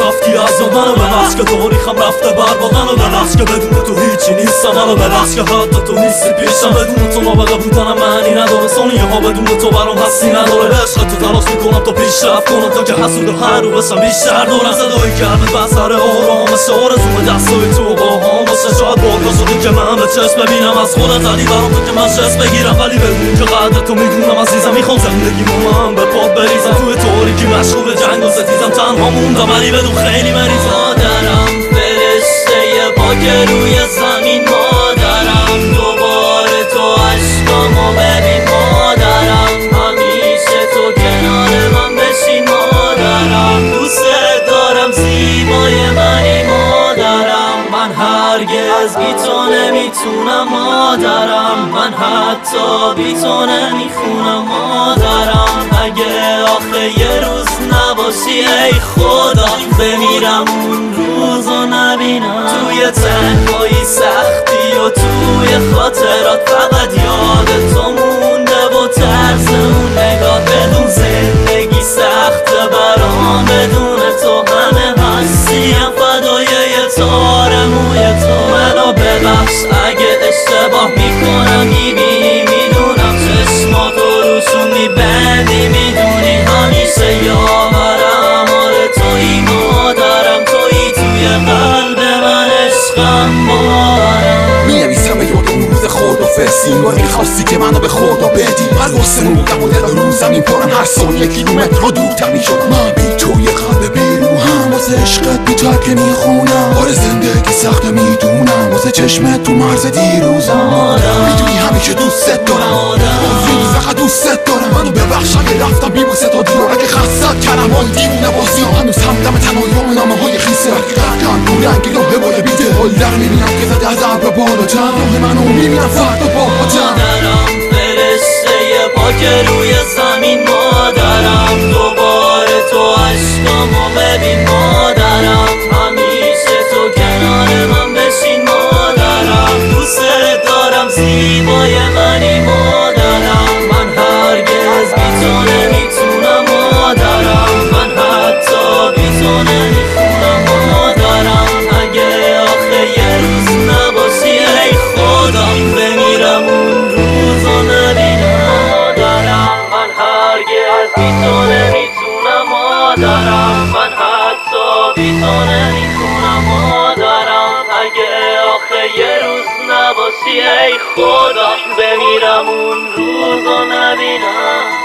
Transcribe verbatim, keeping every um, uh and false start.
رفتی از منو ببخش که تاریخم رفته بر منو ببخش که بدون تو هیچی نیستم منو ببخش که حتی تو نیستی پیشم بدون تو نابغه بودنم معنی نداره ثانیه ها بدون تو برام هستی نداره عشق تو تلاش میکنم تا پیشرفت کنم تا که حسود و هر رو بشم بیشتر دارم صدای گرمت بسر آرامش آرزوم دستای تو با هم باشه شاید بارها شده که من به چشم ببینم از خودت علی برام تو که من شست بگیرم ولی بدون که قدر تو میدونم عزیزم میخوام زندگیمو من به پاد بریزم توی تاریکی مشغول جنگ و ستیزم تنها موندم ولی بدون خیلی مریضم مادرم فرشته پاک روی زمین مادرم دوباره تو عشقامو ببین مادرم همیشه تو کنار من بشین مادرم دوست دارم زیبای منی مادرم من هرگز بی تو نمیتونم مادرم من حتی بی تو نمیخونم مادرم اگه آخه یه روز نباشی ای خدا بمیرم اون روزو نبینم توی تنهایی سختی و توی خاطرات فقط یاد تو مونده و طرز اون نگاه بدون زندگی سخته برام بدون تو همه هستیم فدای یه تار موی تو منو ببخش اگه اشتباه میکنم میبینی میدونم چشماتو روشون میبندی میدونی همیشه یاورم آره توی مادرم توی توی قلب من عشقم مادرم مینویسم به یاد اون روز خورد و فرسین و میخواستی که منو به خورد و بدی من گستمون بودم و دل رو زمین پرم هر ثانیه کیلومتر رو دورتر میشدم من بی تو یه قلب بیروهم واسه عشقت بی تو که میخونم آره زندگی سخته میدونم واسه چشمت تو مرز دیروزم میدونی همیشه دوستت دارم میدونی فقط دوستت دارم منو ببخش اگه رفتم بیبوسه تا دور اگه خستت کردم های دیوونه بازی هنوز همدم تنهایی نامه های خیسه قرقن رو رنگ لحه بالا بیده حال در میبینم که زده از عرب بالا جمع لحه منو میبینم فردا با جمع مادرم فرشته پاک روی زمین مادرم دوباره تو عشقامو ببین مادرم همیشه تو کنار من بشین مادرم دوست دارم زیبای منی مادرم من هرگز بی تو نمیتونم مادرم من حتی بی تو نمیخونم مادرم اگه آخه یه روز نباشی ای خدا بمیرم اون روزو نبینم مادرم من هرگز بی تو نمیتونم مادرم من حتی بی تو نمیخونم مادرم اگه آخه یه روز نباشی ای خدا بمیرم اون روزو نبینم